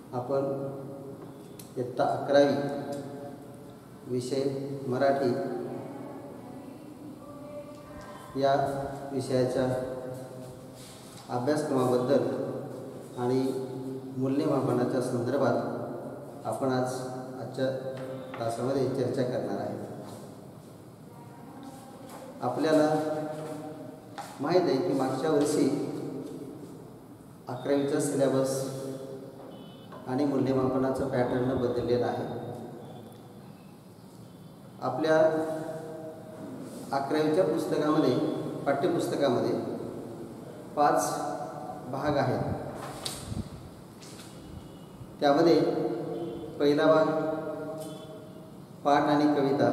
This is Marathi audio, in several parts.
आपण इयत्ता 11वी विषय मराठी या विषयाच्या अभ्यासक्रमाबद्दल आणि मूल्यमापनाच्या संदर्भात आपण आजच्या तासामध्ये चर्चा करणार आहे। आपल्याला माहीत आहे की मागच्या वर्षी 11वीचा सिलेबस आणि मूल्यमापनाचा पॅटर्न बदललेला आहे। आपल्या 11वीच्या पुस्तकामध्ये पाठ्यपुस्तकामध्ये 5 भाग आहेत। त्यामध्ये पहिला भाग पाठ आणि कविता,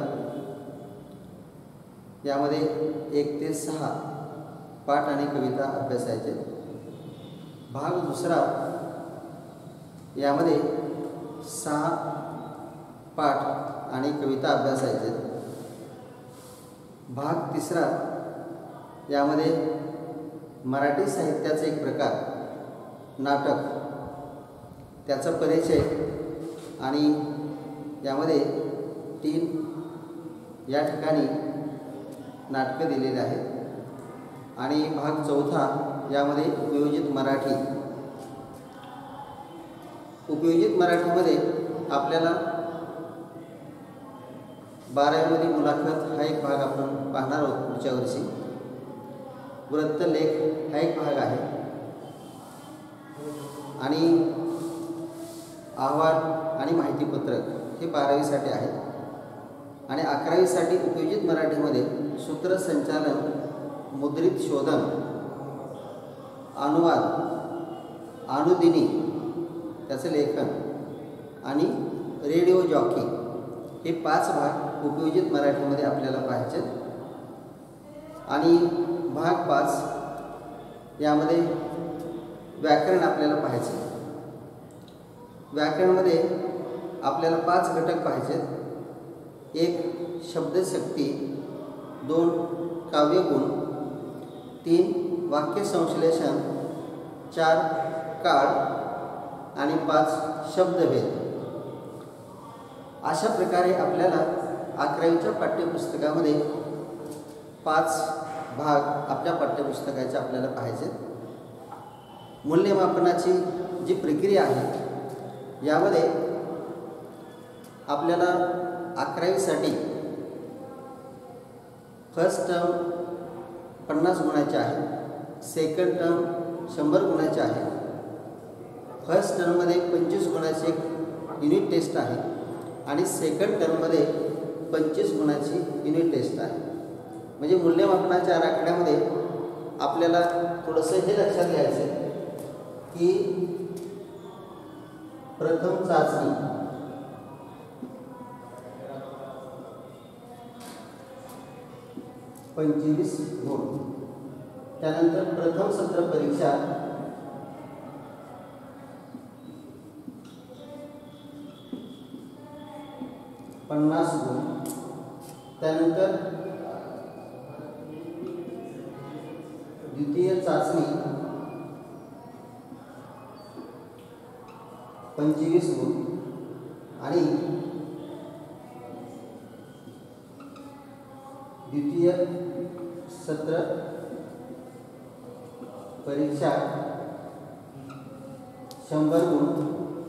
यामध्ये 1 ते 6 पाठ आणि कविता अभ्यासायचे। भाग दुसरा यामध्ये 6 पाठ आणि कविता अभ्यासायचे। भाग तिसरा यामध्ये मराठी साहित्याचा एक प्रकार नाटक, त्याचा परिचय आणि यामध्ये 3 या ठिकाणी नाटकं दिलेली आहेत। आणि भाग चौथा यामध्ये उपयोजित मराठी। उपयोजित मराठीमध्ये आपल्याला 12वीमध्ये मुलाखत हा एक भाग आपण पाहणार आहोत। पुढच्या वर्षी वृत्तलेख हा एक भाग आहे आणि अहवाल आणि माहितीपत्रक हे 12वीसाठी आहे। आणि 11वीसाठी उपयोजित मराठीमध्ये सूत्रसंचालन, मुद्रित शोधन, अनुवाद, अनुदिनी त्याचं लेखन आणि रेडिओ जॉकी हे 5 भाग उपयोजित मराठीमध्ये आपल्याला पाहायचे। आणि भाग 5 यामध्ये व्याकरण आपल्याला पाहायचे। व्याकरणमध्ये आपल्याला 5 घटक पाहायचे। 1 शब्दशक्ती, 2 काव्यगुण, 3 वाक्यसंश्लेषण, 4 काळ आणि 5 शब्दभेद। अशा प्रकारे आपल्याला 11वीच्या पाठ्यपुस्तकामध्ये 5 भाग आपल्या पाठ्यपुस्तकाचे आपल्याला पाहायचे। मूल्यमापनाची जी प्रक्रिया आहे यामध्ये आपल्याला 11वीसाठी फर्स्ट टर्म 50 गुणाचे आहे, सेकंड टर्म 100 गुणाचे आहे, फर्स्ट टर्ममध्ये 25 गुणाची एक युनिट टेस्ट आहे आणि सेकंड टर्ममध्ये 25 गुणाची युनिट टेस्ट आहे। म्हणजे मूल्यमापनाच्या आराखड्यामध्ये आपल्याला थोडंसं हे लक्षात घ्यायचं की प्रथम चाचणी, पंचवीस गुण, त्यानंतर प्रथम सत्र परीक्षा 50 गुण, त्यानंतर द्वितीय चाचणी 25 गुण आणि द्वितीय सत्र परीक्षा 100 गुण।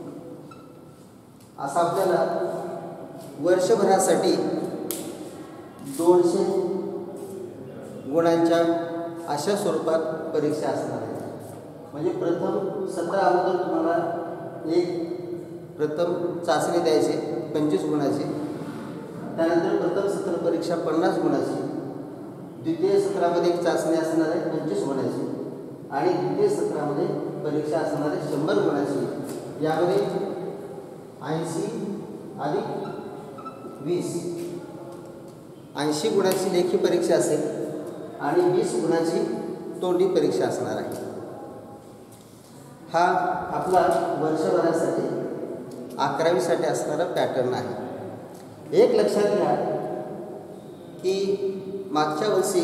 असा आपल्याला वर्षभरासाठी 200 गुणांच्या अशा स्वरूपात परीक्षा असणार आहे। म्हणजे प्रथम सत्राअगोदर तुम्हाला एक प्रथम चाचणी द्यायची 25 गुणाची, त्यानंतर प्रथम सत्र परीक्षा 50 गुणाची, द्वितीय सत्रामध्ये एक चाचणी असणार आहे 25 गुणाची आणि द्वितीय सत्रामध्ये परीक्षा असणार आहे 100 गुणाची। यामध्ये 80 अधिक 20 80 गुणाची लेखी परीक्षा असेल आणि 20 गुणाची तोंडी परीक्षा असणार आहे। हा आपला वर्षभरासाठी 11वीसाठी असणारा पॅटर्न आहे। एक लक्षात घ्या की मागच्या वर्षी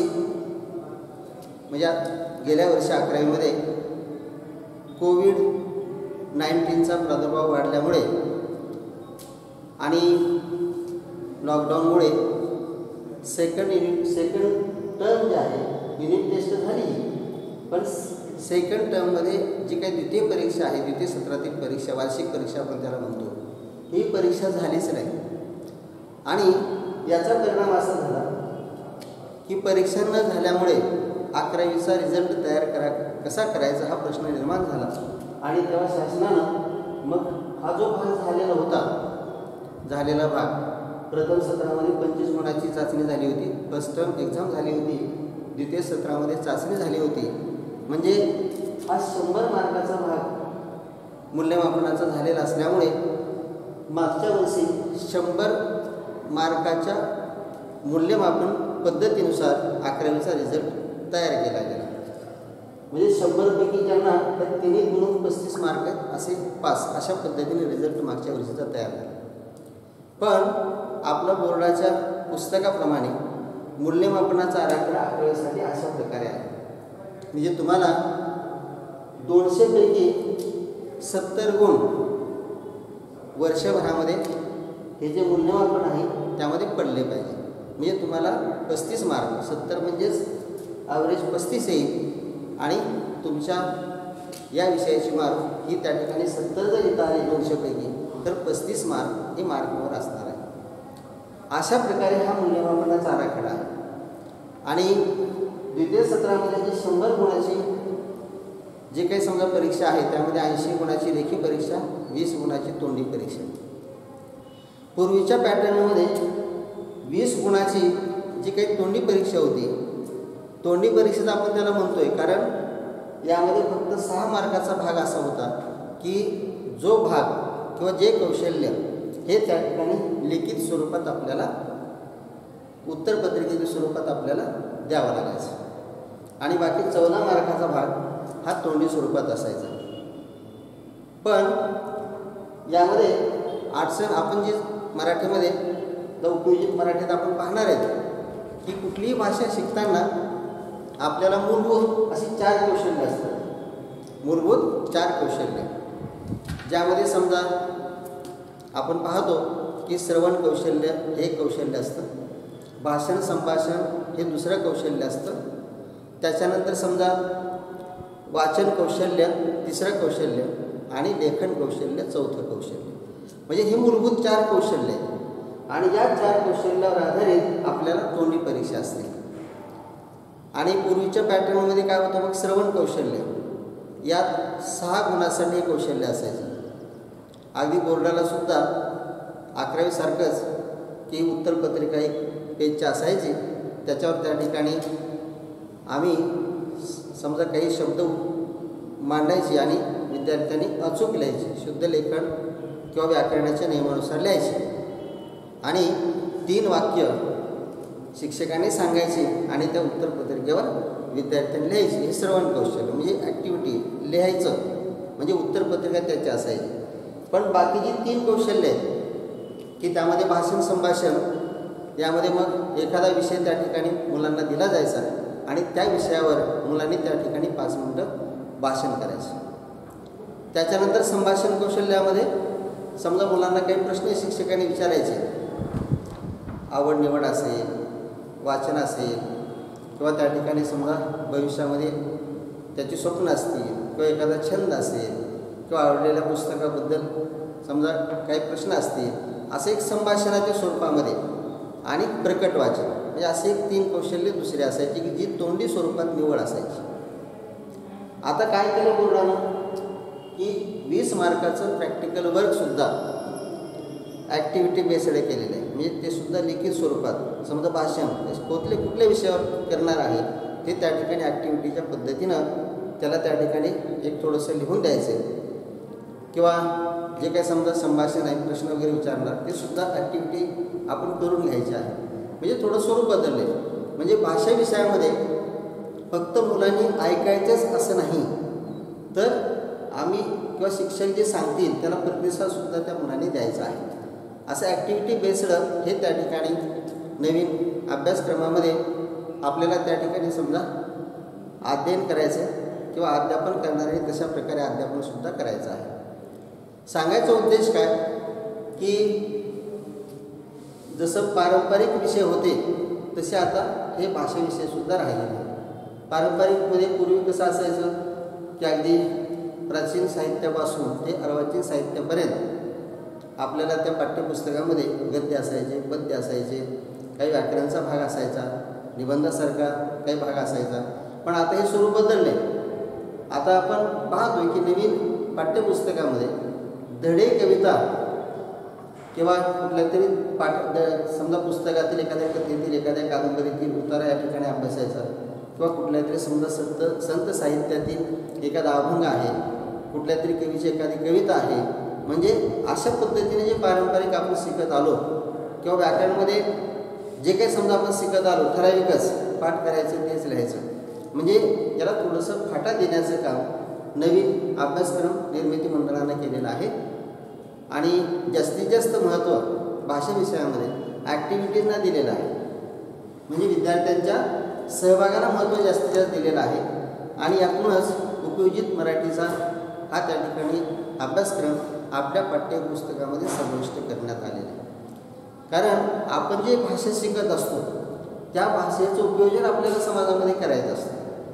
म्हणजे गेल्या वर्षी 11वीमध्ये कोविड कोविड-19चा प्रादुर्भाव वाढल्यामुळे आणि लॉकडाऊनमुळे सेकंड टर्म जे आहे युनिट टेस्ट झाली, पण सेकंड टर्ममध्ये जी काही द्वितीय परीक्षा आहे, द्वितीय सत्रातील परीक्षा, वार्षिक परीक्षा आपण त्याला म्हणतो, ही परीक्षा झालीच नाही. आणि याचा परिणाम असा झाला की परीक्षा न झाल्यामुळे 11वीचा रिझल्ट तयार कसा करायचा हा प्रश्न निर्माण झाला. आणि तेव्हा शासनानं मग हा जो भाग झालेला भाग प्रथम सत्रामध्ये 25 गुणाची चाचणी झाली होती, फर्स्ट टर्म एक्झाम झाली होती, द्वितीय सत्रामध्ये चाचणी झाली होती, म्हणजे हा 100 मार्काचा भाग मूल्यमापनाचा झालेला असल्यामुळे मागच्या वर्षी 100 मार्काच्या मूल्यमापन पद्धतीनुसार 11वीचा रिझल्ट तयार केला गेला. म्हणजे 100पैकी ज्यांना तर 3 गुणून 35 मार्क आहेत असे पास, अशा पद्धतीने रिझल्ट मागच्या वर्षीचा तयार झाला. पण आपल्या बोर्डाच्या पुस्तकाप्रमाणे मूल्यमापनाचा आराखडा 11वीसाठी अशा प्रकारे आहे. म्हणजे तुम्हाला 200पैकी 70 गुण वर्षभरामध्ये हे जे मूल्यमापन आहे त्यामध्ये पडले पाहिजे. म्हणजे तुम्हाला 35 मार्क, 70 म्हणजेच ॲव्हरेज 35 येईल आणि तुमच्या या विषयाची मार्क ही त्या ठिकाणी 70 जर येत आली 200पैकी तर 35 मार्क हे मार्कवर असणार आहे. अशा प्रकारे हा मूल्यमापनाचा आराखडा आहे. आणि द्वितीय सत्रामध्ये जी 100 गुणाची जे काही समजा परीक्षा आहे त्यामध्ये 80 गुणाची लेखी परीक्षा, 20 गुणाची तोंडी परीक्षा. पूर्वीच्या पॅटर्नमध्ये 20 गुणाची जी काही तोंडी परीक्षा होती, तोंडी परीक्षेत आपण त्याला म्हणतोय कारण यामध्ये फक्त 6 मार्काचा भाग असा होता की जो भाग किंवा जे कौशल्य हे त्या ठिकाणी लिखित स्वरूपात आपल्याला उत्तरपत्रिकेच्या स्वरूपात आपल्याला द्यावा लागायचा आणि बाकी 14 मार्काचा भाग हा तोंडी स्वरूपात असायचा. पण यामध्ये अडचण आपण जी मराठीमध्ये उपयोजित मराठीत आपण पाहणार आहेत की कुठलीही भाषा शिकताना आपल्याला मूलभूत अशी 4 कौशल्य असतात. मूलभूत 4 कौशल्य, ज्यामध्ये समजा आपण पाहतो की श्रवण कौशल्य हे एक कौशल्य असतं, भाषण संभाषण हे दुसरं कौशल्य असतं, त्याच्यानंतर समजा वाचन कौशल्य तिसरं कौशल्य आणि लेखन कौशल्य चौथं कौशल्य. म्हणजे हे मूलभूत 4 कौशल्य आहेत आणि या 4 कौशल्यावर आधारित आपल्याला तोंडी परीक्षा असते. आणि पूर्वीच्या पॅटर्नमध्ये काय होतं मग श्रवण कौशल्य, यात 6 गुणासाठी कौशल्य असायचं. अगदी बोर्डाला सुद्धा 11वी सारखंच की उत्तरपत्रिका एक पेजच्या असायची, त्याच्यावर त्या ठिकाणी आम्ही समजा काही शब्द मांडायचे आणि विद्यार्थ्यांनी अचूक लिहायचे, शुद्ध लेखन किंवा व्याकरणाच्या नियमानुसार लिहायचे आणि 3 वाक्य शिक्षकांनी सांगायचे आणि त्या उत्तरपत्रिकेवर विद्यार्थ्यांनी लिहायचे. हे श्रवण कौशल्य म्हणजे ॲक्टिव्हिटी लिहायचं म्हणजे उत्तरपत्रिका त्याची असायची. पण बाकीची 3 कौशल्य आहेत की त्यामध्ये भाषण संभाषण, यामध्ये मग एखादा विषय त्या ठिकाणी मुलांना दिला जायचा आणि त्या विषयावर मुलांनी त्या ठिकाणी 5 मिनटं भाषण करायचं. त्याच्यानंतर संभाषण कौशल्यामध्ये समजा मुलांना काही प्रश्न शिक्षकांनी विचारायचे, आवड निवड असेल, वाचन असेल किंवा त्या ठिकाणी समजा भविष्यामध्ये त्याची स्वप्न असतील किंवा एखादा छंद असेल किंवा आवडलेल्या पुस्तकाबद्दल समजा काही प्रश्न असतील, असं एक संभाषणाच्या स्वरूपामध्ये आणि प्रकट वाचन म्हणजे असे एक 3 कौशल्य दुसरे असायचे की जी तोंडी स्वरूपात निवड असायची. आता काय केलं बोर्डानं की 20 मार्काचं प्रॅक्टिकल वर्कसुद्धा ॲक्टिव्हिटी बेस्ड केलेलं आहे. म्हणजे ते सुद्धा लिखित स्वरूपात समजा भाषण कुठल्या विषयावर करणार आहे ते त्या ठिकाणी ॲक्टिव्हिटीच्या पद्धतीनं त्याला त्या ठिकाणी एक थोडंसं लिहून द्यायचं किंवा जे काही समजा संभाषण आहे, प्रश्न वगैरे विचारणार ते सुद्धा ॲक्टिव्हिटी आपण करून घ्यायची आहे. म्हणजे थोडं स्वरूप बदललं आहे. म्हणजे भाषा विषयामध्ये फक्त मुलांनी ऐकायचंच असं नाही, तर आम्ही किंवा शिक्षक जे सांगतील त्याला प्रतिसादसुद्धा त्या मुलांनी द्यायचा आहे. असं ॲक्टिव्हिटी बेस्ड हे त्या ठिकाणी नवीन अभ्यासक्रमामध्ये आपल्याला त्या ठिकाणी समजा अध्ययन करायचं किंवा अध्यापन करणारे तशा प्रकारे अध्यापनसुद्धा करायचं आहे. सांगायचा उद्देश काय की जसं पारंपरिक विषय होते तसे आता हे भाषा विषय सुद्धा राहिले नाही. पारंपरिकमध्ये पूर्वी कसं असायचं की अगदी प्राचीन साहित्यापासून ते अर्वाचीन साहित्यापर्यंत आपल्याला त्या पाठ्यपुस्तकामध्ये गद्य असायचे, पद्य असायचे, काही व्याकरणाचा भाग असायचा, निबंधासारखा काही भाग असायचा. पण आता हे स्वरूप बदलले. आता आपण पाहतोय की नवीन पाठ्यपुस्तकामध्ये धडे कविता किंवा कुठल्या तरी समजा पुस्तकातील एखाद्या कथेतील एखाद्या कादंबरीतील उतारा या ठिकाणी अभ्यासायचा किंवा कुठल्या तरी समजा संत साहित्यातील एखादा अभंग आहे, कुठल्या तरी कवीची एखादी कविता आहे. म्हणजे अशा पद्धतीने जे पारंपरिक आपण शिकत आलो किंवा व्याकरणामध्ये जे काही समजा आपण शिकत आलो ठराविकच पाठ करायचं तेच लिहायचं, म्हणजे याला थोडंसं फाटा देण्याचं काम नवीन अभ्यासक्रम निर्मिती मंडळानं केलेलं आहे. आणि जास्तीत जास्त महत्त्व भाषा विषयामध्ये ॲक्टिव्हिटीजना दिलेलं आहे. म्हणजे विद्यार्थ्यांच्या सहभागाला महत्त्व जास्तीत जास्त दिलेलं आहे. आणि यातूनच उपयोजित मराठीचा हा त्या ठिकाणी अभ्यासक्रम आपल्या पाठ्यपुस्तकामध्ये समाविष्ट करण्यात आलेला आहे. कारण आपण जे भाषा शिकत असतो त्या भाषेचं उपयोजन आपल्याला समाजामध्ये करायचं असतं.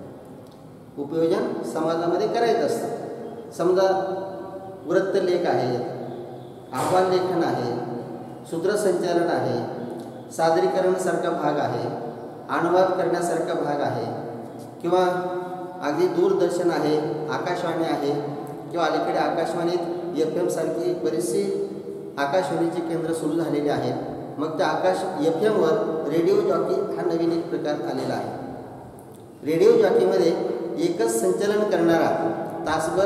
उपयोजन समाजामध्ये करायचं असतं. समजा वृत्तलेख आहे, अहवाल लेखन आहे, सूत्रसंचालन आहे, सादरीकरणासारखा भाग आहे, अनुवाद करण्यासारखा भाग आहे, किंवा अगदी दूरदर्शन आहे, आकाशवाणी आहे, किंवा अलीकडे आकाशवाणीत FM सारखी बरीचशी आकाशवाणीची केंद्र सुरू झालेली आहेत. मग त्या FM वर रेडिओ जॉकी हा नवीन एक प्रकार आलेला आहे. रेडिओ जॉकीमध्ये एकच संचलन करणारा तासभर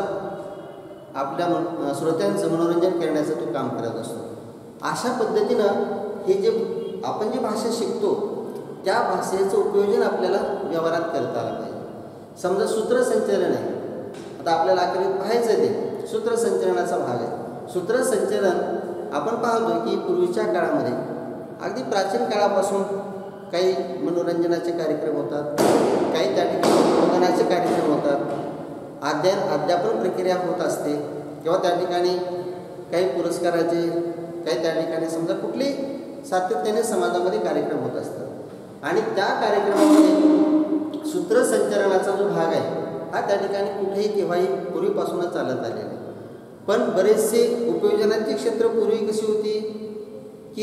आपल्या श्रोत्यांचं मनोरंजन करण्याचं तो काम करत असतो. अशा पद्धतीनं हे जे आपण जी भाषा शिकतो त्या भाषेचं उपयोजन आपल्याला व्यवहारात करता आलं पाहिजे. समजा सूत्रसंचलन आहे, आता आपल्याला आखरीत पाहायचं ते सूत्रसंचलनाचा भाग आहे. सूत्रसंचलन आपण पाहतो की पूर्वीच्या काळामध्ये अगदी प्राचीन काळापासून काही मनोरंजनाचे कार्यक्रम होतात, काही त्या ठिकाणी प्रबोधनाचे कार्यक्रम होतात, अध्यापन प्रक्रिया होत असते, किंवा त्या ठिकाणी काही पुरस्काराचे, काही त्या ठिकाणी समजा कुठली सातत्याने समाजामध्ये कार्यक्रम होत असतात. आणि त्या कार्यक्रमामध्ये सूत्रसंचलनाचा जो भाग आहे हा त्या ठिकाणी कुठेही केव्हाही पूर्वीपासूनच चालत आलेला आहे. पण बरेचसे उपयोजनाची क्षेत्र पूर्वी कशी होती की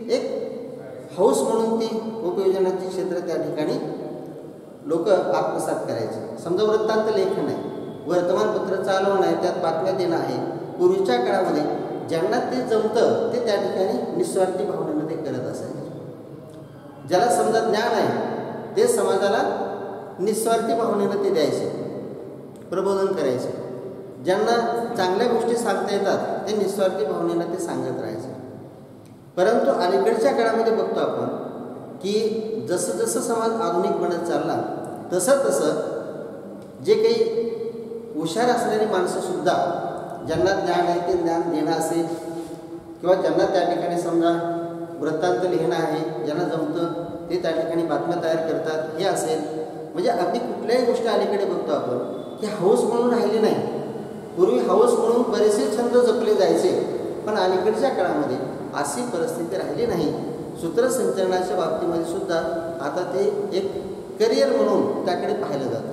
एक हौस म्हणून ती उपयोजनाची क्षेत्र त्या ठिकाणी लोक आत्मसात करायचे. समजा वृत्तांत लेखन आहे, वर्तमानपत्र चालवणं आहे, त्यात बातम्या देणं आहे. पूर्वीच्या काळामध्ये ज्यांना ते जमतं ते त्या ठिकाणी निस्वार्थी भावनेनं ते करत असायचे. ज्याला समजा ज्ञान आहे ते समाजाला निस्वार्थी भावनेनं ते द्यायचे, प्रबोधन करायचे. ज्यांना चांगल्या गोष्टी सांगता येतात ते निस्वार्थी भावनेनं ते सांगत राहायचे. परंतु अलीकडच्या काळामध्ये बघतो आपण की जसं जसं समाज आधुनिक बनत चालला तसं तसं जे काही हुशार असलेली माणसंसुद्धा ज्यांना ज्ञान आहे ते ज्ञान देणं असेल, किंवा ज्यांना त्या ठिकाणी समजा वृत्तांत लिहिणं आहे, ज्यांना जमतं ते त्या ठिकाणी बातम्या तयार करतात हे असेल. म्हणजे अगदी कुठल्याही गोष्टी अलीकडे बघतो आपण की हौस म्हणून राहिली नाही. पूर्वी हौस म्हणून बरेचसे छंद जपले जायचे, पण अलीकडच्या काळामध्ये अशी परिस्थिती राहिली नाही. सूत्रसंचलनाच्या बाबतीमध्ये सुद्धा आता ते एक करिअर म्हणून त्याकडे पाहिलं जातं.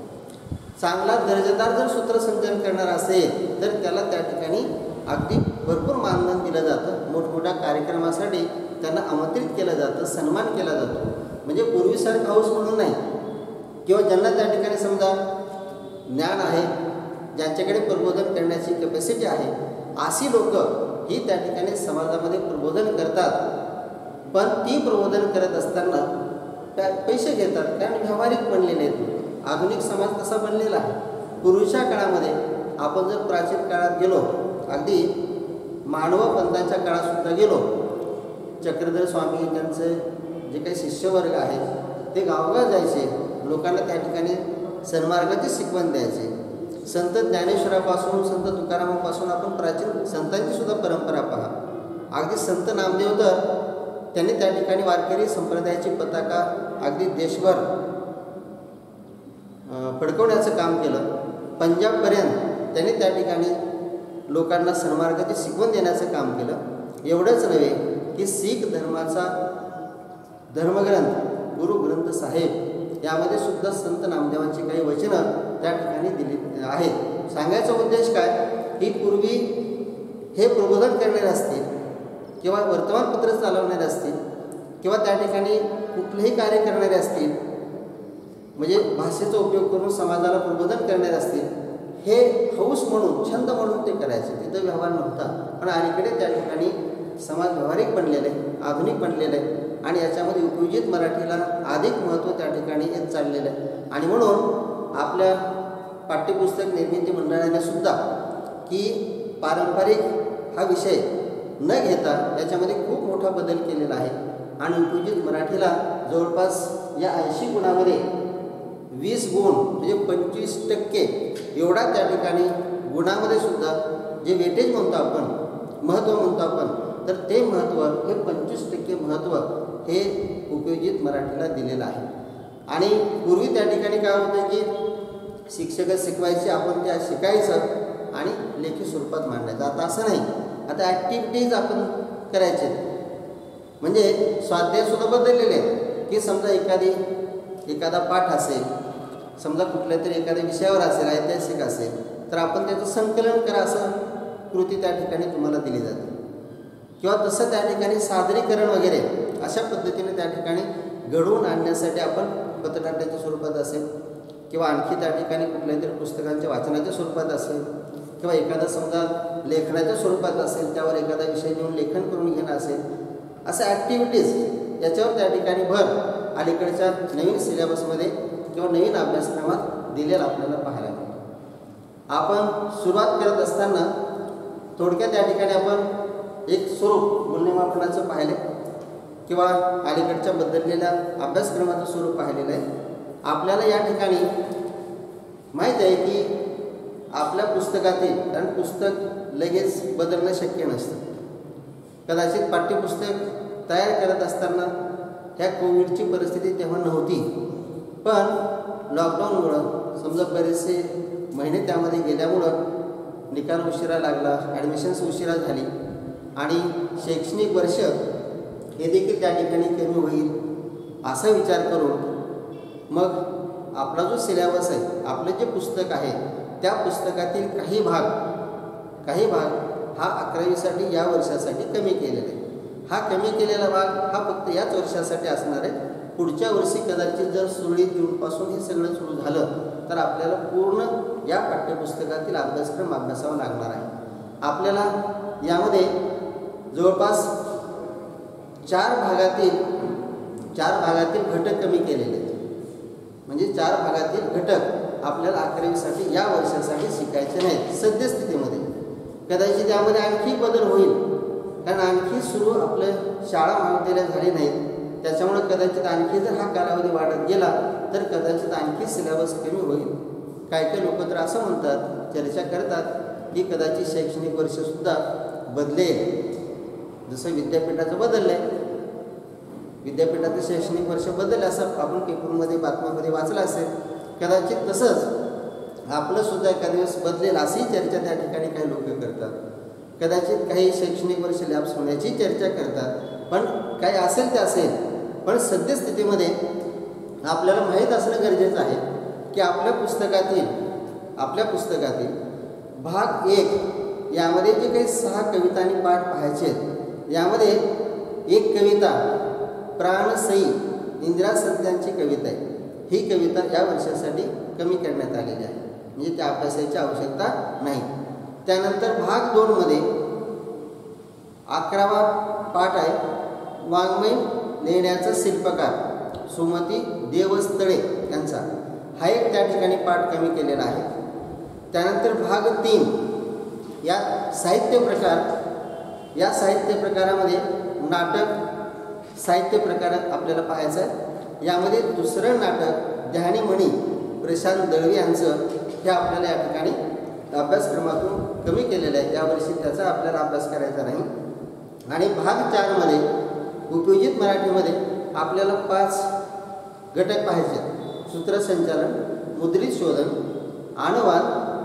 चांगला दर्जेदार जर सूत्रसंचलन करणार असेल तर त्याला त्या ठिकाणी अगदी भरपूर मानधन दिलं जातं. मोठमोठ्या कार्यक्रमासाठी त्यांना आमंत्रित केलं जातं, सन्मान केला जातो. म्हणजे पूर्वीसारखं हौस म्हणून नाही, किंवा ज्यांना त्या ठिकाणी समजा ज्ञान आहे, ज्यांच्याकडे प्रबोधन करण्याची कॅपॅसिटी आहे, अशी लोक ही त्या ठिकाणी समाजामध्ये प्रबोधन करतात. पण ती प्रबोधन करत असताना त्या पैसे घेतात, कारण व्यावहारिक बनलेले आहेत. आधुनिक समाज कसा बनलेला आहे. पूर्वीच्या काळामध्ये आपण जर प्राचीन काळात गेलो, अगदी मानव पंथांच्या काळातसुद्धा गेलो, चक्रधर स्वामी त्यांचे जे काही शिष्यवर्ग आहेत ते गावोगाव जायचे, लोकांना त्या ठिकाणी सन्मार्गाची शिकवण द्यायचे. संत ज्ञानेश्वरापासून संत तुकारामापासून आपण प्राचीन संतांची सुद्धा परंपरा पहा. अगदी संत नामदेव तर त्यांनी त्या ठिकाणी वारकरी संप्रदायाची पताका अगदी देशभर फडकवण्याचं काम केलं. पंजाबपर्यंत त्यांनी त्या ठिकाणी लोकांना सन्मार्गाची शिकवण देण्याचं काम केलं. एवढंच नव्हे की शीख धर्माचा धर्मग्रंथ गुरु ग्रंथ साहेब यामध्ये सुद्धा संत नामदेवांची काही वचनं त्या ठिकाणी दिली आहेत. सांगायचा उद्देश काय की पूर्वी हे प्रबोधन करणारे असतील किंवा वर्तमानपत्र चालवणारे असतील किंवा त्या ठिकाणी कुठलेही कार्य करणारे असतील, म्हणजे भाषेचा उपयोग करून समाजाला प्रबोधन करणारे असतील, हे हौस म्हणून छंद म्हणून ते करायचे. तिथं व्यवहार नव्हता. पण अलीकडे त्या ठिकाणी समाज व्यावहारिक बनलेलं आहे, आधुनिक बनलेलं आहे आणि याच्यामध्ये उपयोजित मराठीला अधिक महत्त्व त्या ठिकाणी येत चाललेलं आहे. आणि म्हणून आपल्या पाठ्यपुस्तक निर्मिती मंडळाने सुद्धा की पारंपरिक हा विषय न घेता याच्यामध्ये खूप मोठा बदल केलेला आहे आणि उपयोजित मराठीला जवळपास या 80 गुणामध्ये 20 गुण म्हणजे 25% एवढा त्या ठिकाणी गुणामध्ये सुद्धा जे वेटेज म्हणतो आपण, महत्त्व म्हणतो आपण, तर ते महत्त्व हे 25% महत्त्व हे उपयोजित मराठीला दिलेलं आहे. आणि पूर्वी त्या ठिकाणी काय होतं की शिक्षक शिकवायचे, आपण त्या शिकायचं आणि लेखी स्वरूपात मांडायचं. आता असं नाही, आता ॲक्टिव्हिटीज आपण करायचे. म्हणजे स्वाध्यायसुद्धा बदललेले आहेत की समजा एखादा पाठ असेल, समजा कुठल्या तरी एखाद्या विषयावर असेल, ऐतिहासिक असेल, तर आपण त्याचं संकलन करा असं कृती त्या ठिकाणी तुम्हाला दिली जाते. किंवा तसं त्या ठिकाणी सादरीकरण वगैरे अशा पद्धतीने त्या ठिकाणी घडवून आणण्यासाठी आपण पथनाट्याच्या स्वरूपात असेल किंवा आणखी त्या ठिकाणी कुठल्या तरी पुस्तकांच्या वाचनाच्या स्वरूपात असेल किंवा एखादा समजा लेखनाच्या स्वरूपात असेल, त्यावर एखादा विषय घेऊन लेखन करून घेणं असेल, अशा ॲक्टिव्हिटीज याच्यावर त्या ठिकाणी भर अलीकडच्या नवीन सिलेबसमध्ये किंवा नवीन अभ्यासक्रमात दिलेला आपल्याला पाहायला मिळतो. आपण सुरुवात करत असताना थोडक्यात त्या ठिकाणी आपण एक स्वरूप मूल्यमापनाचं पाहिलं किंवा अलीकडच्या बदललेल्या अभ्यासक्रमाचं स्वरूप पाहिलेलं आहे. आपल्याला या ठिकाणी माहीत आहे की आपल्या पुस्तकातील, कारण पुस्तक लगेच बदलणं शक्य नसतं, कदाचित पाठ्यपुस्तक तयार करत असताना ह्या कोविडची परिस्थिती तेव्हा नव्हती, पण लॉकडाऊनमुळं समजा बरेचसे महिने त्यामध्ये गेल्यामुळं निकाल उशिरा लागला, ॲडमिशन्स उशिरा झाली आणि शैक्षणिक वर्ष हे देखील त्या ठिकाणी कमी होईल असा विचार करून मग आपला जो सिलेबस आहे, आपलं जे पुस्तक आहे, त्या पुस्तकातील काही भाग हा 11वीसाठी या वर्षासाठी कमी केलेला आहे. हा कमी केलेला भाग हा फक्त याच वर्षासाठी असणार आहे. पुढच्या वर्षी कदाचित जर सुरळीत जूनपासून हे सगळं सुरू झालं तर आपल्याला पूर्ण या पाठ्यपुस्तकातील अभ्यासक्रम अभ्यासावा लागणार आहे. आपल्याला यामध्ये जवळपास 4 भागातील घटक कमी केलेले आहेत. म्हणजे 4 भागातील घटक आपल्याला 11वीसाठी या वर्षासाठी शिकायचे नाहीत सद्यस्थितीमध्ये. कदाचित त्यामध्ये आणखी बदल होईल, कारण आणखी सुरू आपलं शाळा महाविद्यालय झाली नाहीत, त्याच्यामुळे कदाचित आणखी जर हा कालावधी वाढत गेला तर कदाचित आणखी सिलेबस कमी होईल. काही लोक तर असं म्हणतात, चर्चा करतात की कदाचित शैक्षणिक वर्षसुद्धा बदलेल, जसं विद्यापीठाचं बदललं आहे. विद्यापीठाचं शैक्षणिक वर्ष बदललं असं आपण पेपरमध्ये बातम्यामध्ये वाचलं असेल. कदाचित तसंच आपलंसुद्धा एखाद्या दिवस बदलेल अशी चर्चा त्या ठिकाणी काही लोक करतात. कदाचित काही शैक्षणिक वर्ष लॅप्स होण्याची चर्चा करतात. पण काही असेल ते असेल, पण सद्यस्थितीमध्ये आपल्याला माहीत असणं गरजेचं आहे की आपल्या पुस्तकातील भाग 1 यामध्ये जे काही 6 कविता आणि पाठ पाहायचे आहेत, यामध्ये एक कविता प्राणसई इंदिरा सत्यांची कविता आहे. ही कविता या वर्षासाठी कमी करण्यात आलेली आहे, म्हणजे त्या अभ्यासाची आवश्यकता नाही. त्यानंतर भाग 2 मध्ये 11वा पाठ आहे वाङ्मय लेण्याचा शिल्पकार सुमती देवस्थळे यांचा. हा एक त्या ठिकाणी पाठ कमी केलेला आहे. त्यानंतर भाग 3 या साहित्य प्रकारामध्ये नाटक साहित्य प्रकारात आपल्याला पाहायचं आहे. यामध्ये दुसरं नाटक ध्यानीमणी प्रशांत दळवी यांचं हे आपल्याला या ठिकाणी अभ्यासक्रमातून कमी केलेलं आहे. यावर्षी त्याचा आपल्याला अभ्यास करायचा नाही. आणि भाग 4 मध्ये उपयोजित मराठीमध्ये आपल्याला 5 घटक पाहायचे: सूत्रसंचालन, मुद्रित शोधन, अनुवाद,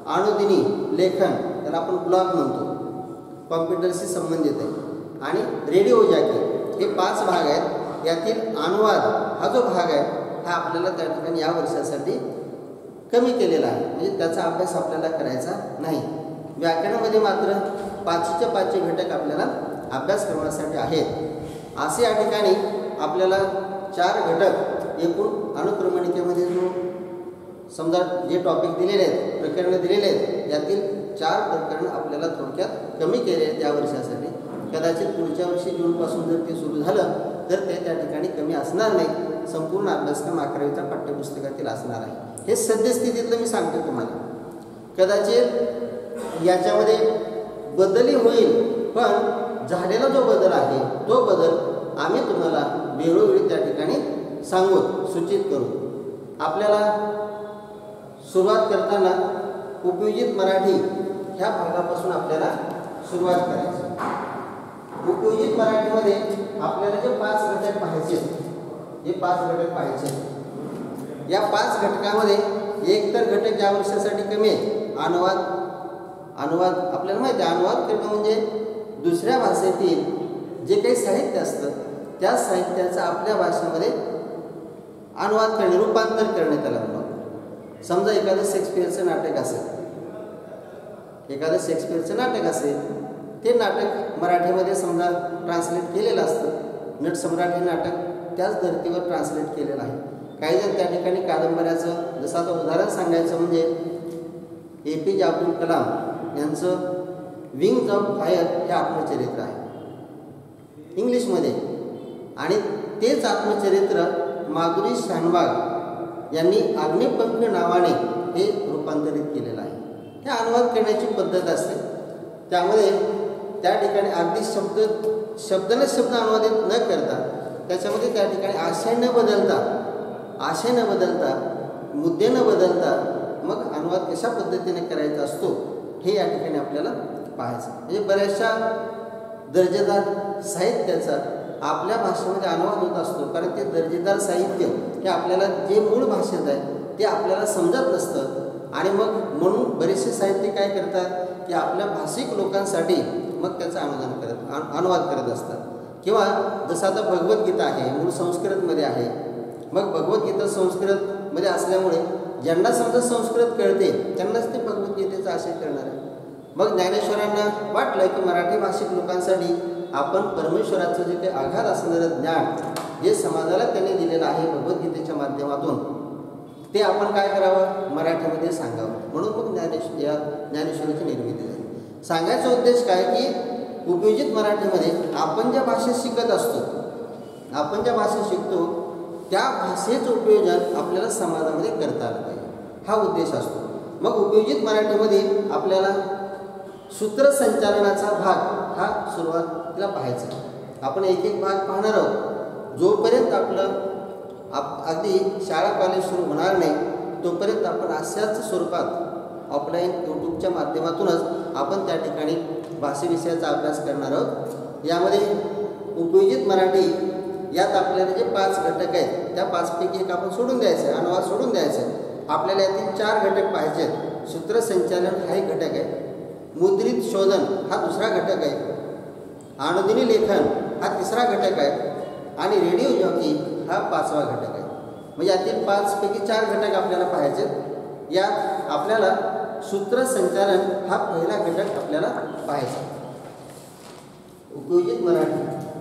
अनुदिनी लेखन, त्याला आपण ब्लॉग म्हणतो, कॉम्प्युटरशी संबंधित आहे. आणि रेडिओ जॉकी, हे 5 भाग आहेत. यातील अनुवाद हा जो भाग आहे हा आपल्याला त्या ठिकाणी या वर्षासाठी कमी केलेला आहे, म्हणजे त्याचा अभ्यास आपल्याला करायचा नाही. व्याकरणामध्ये मात्र 5च्या 5 घटक आपल्याला अभ्यास करण्यासाठी आहेत. असे या ठिकाणी आपल्याला 4 घटक एकूण अनुक्रमणिकेमध्ये जो समजा जे टॉपिक दिलेले आहेत, प्रकरणं दिलेले आहेत, यातील 4 प्रकरणं आपल्याला थोडक्यात कमी केले आहेत या वर्षासाठी. कदाचित पुढच्या वर्षी जूनपासून जर ते सुरू झालं तर ते त्या ठिकाणी कमी असणार नाही. संपूर्ण अभ्यासक्रम 11वीच्या पाठ्यपुस्तकातील असणार आहे. हे सद्यस्थितीतलं मी सांगतो तुम्हाला. कदाचित याच्यामध्ये बदलही होईल, पण झालेला जो बदल आहे तो बदल आम्ही तुम्हाला वेळोवेळी त्या ठिकाणी सांगू, सूचित करू. आपल्याला सुरुवात करताना उपयोजित मराठी ह्या भागापासून आपल्याला सुरुवात करायची. उपयोजित मराठीमध्ये आपल्याला जे 5 घटक पाहायचे, हे 5 घटक पाहायचे. या 5 घटकामध्ये एक तर घटक या वर्षासाठी कमी आहे, अनुवाद. आपल्याला माहिती आहे, अनुवाद करणं म्हणजे दुसऱ्या भाषेतील जे काही साहित्य असतं त्या साहित्याचा आपल्या भाषेमध्ये अनुवाद करणे, रूपांतर करणे त्याला म्हणतात. समजा एखादं शेक्सपियरचं नाटक असेल, ते नाटक मराठीमध्ये समजा ट्रान्सलेट केलेलं असतं. नटसम्राट हे नाटक त्याच धर्तीवर ट्रान्सलेट केलेलं आहे. काही जण त्या ठिकाणी कादंबऱ्याचं, जसं आता उदाहरण सांगायचं म्हणजे APJ अब्दुल कलाम यांचं विंग्ज ऑफ फायर हे आत्मचरित्र आहे इंग्लिशमध्ये, आणि तेच आत्मचरित्र माधुरी शानबाग यांनी अग्निपंख नावाने हे रूपांतरित केलेलं आहे. हे अनुवाद करण्याची पद्धत असते. त्यामध्ये त्या ठिकाणी अगदी शब्द अनुवादित न करता त्याच्यामध्ये त्या ठिकाणी आशय न बदलता मुद्दे न बदलता मग अनुवाद कशा पद्धतीने करायचा असतो हे या ठिकाणी आपल्याला पाहायचं. म्हणजे बऱ्याचशा दर्जेदार साहित्याचा आपल्या भाषेमध्ये अनुवाद होत असतो, कारण ते दर्जेदार साहित्य हे आपल्याला जे मूळ भाषेत आहे ते आपल्याला समजत नसतं. आणि मग म्हणून बरेचसे साहित्य काय करतात की आपल्या भाषिक लोकांसाठी मग त्याचं अनुवाद करत असतात. किंवा जसं आता भगवद्गीता आहे, मूळ संस्कृतमध्ये आहे. मग भगवद्गीता संस्कृतमध्ये असल्यामुळे ज्यांना समजा संस्कृत कळते त्यांनाच ते भगवद्गीतेचा आशय करणार आहे. मग ज्ञानेश्वरांना वाटलं की मराठी भाषिक लोकांसाठी आपण परमेश्वराचं जे काही आघात असणारं ज्ञान जे समाजाला त्यांनी दिलेलं आहे भगवद्गीतेच्या माध्यमातून, ते आपण काय करावं, मराठीमध्ये सांगावं. म्हणून मग ज्ञानेश्वरीची निर्मिती झाली. सांगायचा उद्देश काय की उपयोजित मराठीमध्ये आपण ज्या भाषेत शिकत असतो, आपण ज्या भाषेत शिकतो त्या भाषेचं उपयोजन आपल्याला समाजामध्ये करता आलं पाहिजे, हा उद्देश असतो. मग उपयोजित मराठीमध्ये आपल्याला सूत्रसंचालनाचा भाग हा सुरुवातीला पाहायचा. आपण एक एक भाग पाहणार आहोत. जोपर्यंत आपलं अगदी शाळा कॉलेज सुरू होणार नाही तोपर्यंत आपण अशाच स्वरूपात ऑफलाईन यूट्यूबच्या माध्यमातूनच आपण त्या ठिकाणी भाषेविषयाचा अभ्यास करणार आहोत. यामध्ये उपयोजित मराठी यात आपल्याला जे 5 घटक आहेत त्या 5पैकी एक आपण सोडून द्यायचं आहे, अनुवाद सोडून द्यायचा आहे. आपल्याला यातील 4 घटक पाहिजे आहेत. सूत्रसंचालन हा एक घटक आहे, मुद्रित शोधन हा दुसरा घटक आहे, अनुदिनी लेखन हा तिसरा घटक आहे, आणि रेडिओ जॉकी हा 5वा घटक आहे. म्हणजे यातील 5पैकी 4 घटक आपल्याला पाहायचे. यात आपल्याला सूत्रसंचालन हा पहिला घटक आपल्याला पाहायचा. उपयोजित मराठी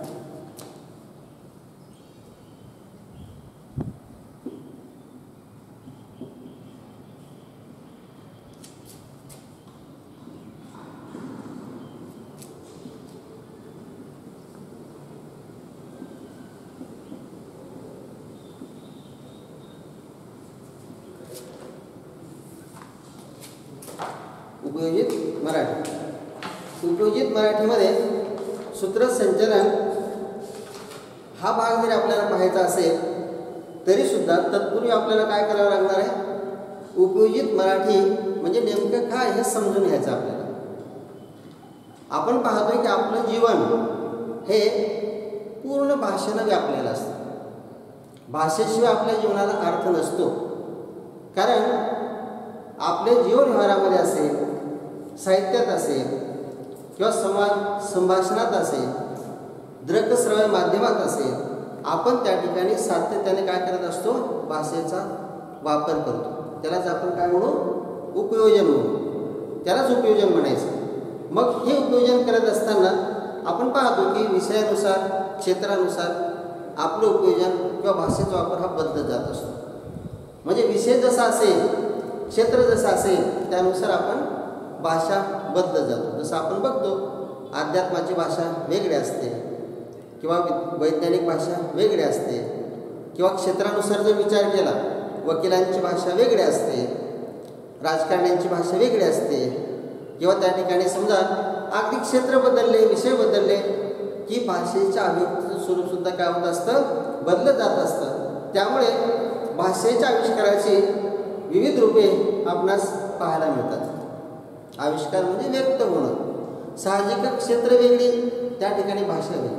उपयोजित मराठीमध्ये सूत्रसंचालन हा भाग जरी आपल्याला पाहायचा असेल तरीसुद्धा तत्पूर्वी आपल्याला काय करावं लागणार आहे, उपयोजित मराठी म्हणजे नेमकं काय हे समजून घ्यायचं आपल्याला. आपण पाहतोय की आपलं जीवन हे पूर्ण भाषेनं व्यापलेलं असतं. भाषेशिवाय आपल्या जीवनाला अर्थ नसतो. कारण आपल्या जीवनव्यवहारामध्ये असेल, साहित्यात असेल किंवा संभाषणात असेल, दृकश्रव्य माध्यमात असेल, आपण त्या ठिकाणी सातत्याने काय करत असतो? भाषेचा वापर करतो. त्यालाच आपण काय म्हणू? उपयोजन म्हणू. त्यालाच उपयोजन म्हणायचं. मग हे उपयोजन करत असताना आपण पाहतो की विषयानुसार, क्षेत्रानुसार आपलं उपयोजन किंवा भाषेचा वापर हा बदलत जात असतो. म्हणजे विषय जसा असेल, क्षेत्र जसं असेल, त्यानुसार आपण भाषा बदलत जातो. जसं आपण बघतो अध्यात्माची भाषा वेगळी असते किंवा वैज्ञानिक भाषा वेगळी असते किंवा क्षेत्रानुसार जर विचार केला, वकिलांची भाषा वेगळी असते, राजकारण्यांची भाषा वेगळी असते किंवा त्या ठिकाणी समजा अगदी क्षेत्र बदलले, विषय बदलले की भाषेच्या अभिव्यक्तीचं स्वरूपसुद्धा काय होत असतं? बदलत जात असतं. त्यामुळे भाषेच्या आविष्काराची विविध रूपे आपणास पाहायला मिळतात. आविष्कार म्हणजे व्यक्त होणं. साहजिक क्षेत्र वेगळी, त्या ठिकाणी भाषा वेगळी,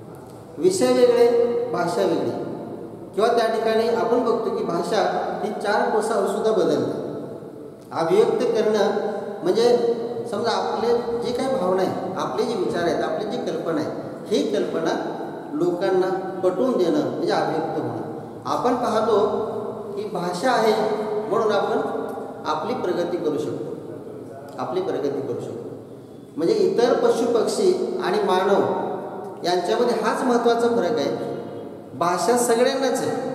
विषय वेगळे, भाषा वेगळी किंवा त्या ठिकाणी आपण बघतो की भाषा ही 4 कोसावर सुद्धा बदलते. अभिव्यक्त करणं म्हणजे समजा आपले जे काही भावना आहे, आपले जे विचार आहेत, आपली जी कल्पना आहे, ही कल्पना लोकांना पटवून देणं म्हणजे अभिव्यक्त होणं. आपण पाहतो की भाषा आहे म्हणून आपण आपली प्रगती करू शकतो, आपली प्रगती करू शकतो. म्हणजे इतर पशुपक्षी आणि मानव यांच्यामध्ये हाच महत्त्वाचा फरक आहे. भाषा सगळ्यांनाच आहे.